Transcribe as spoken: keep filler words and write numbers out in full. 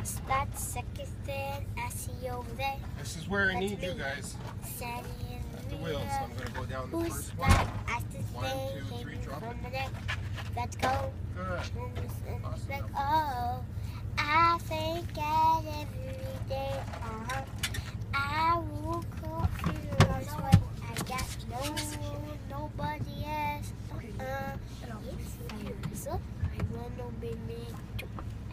That's second stand. I see you over there. This is where I That's need me. you guys Standing in at the the wheel. So wheel. I'm going to go down the Who's first one. back? I still One, stay two, three, hanging drop from it. the neck. Let's go. Good. Awesome. Like, oh, I thank God every day. Uh-huh. I will call you this way. I got no nobody else. Uh, if I was up, I will know me.